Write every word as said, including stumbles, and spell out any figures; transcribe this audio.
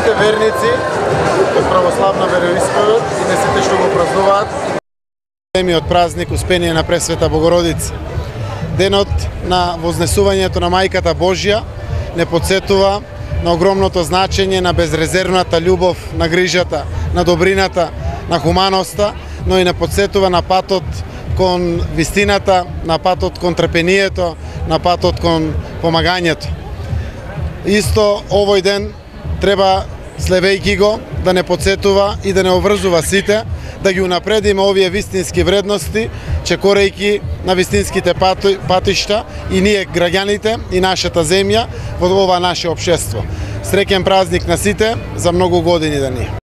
сите верници од православна вероисповед и на сите што го празнуваат големиот празник Успение на Пресвета Богородица. Денот на вознесувањето на Мајката Божја не потсетува на огромното значење на безрезервната љубов, на грижата, на добрината, на хуманоста, но и не потсетува на патот кон вистината, на патот кон трпението, на патот кон помагањето. Исто овој ден треба, слевејќи го, да не потсетува и да не обврзува сите, да ги унапредиме овие вистински вредности, чекорејќи на вистинските патишта и ние граѓаните и нашата земја во ова наше општество. Среќен празник на сите, за многу години да ни.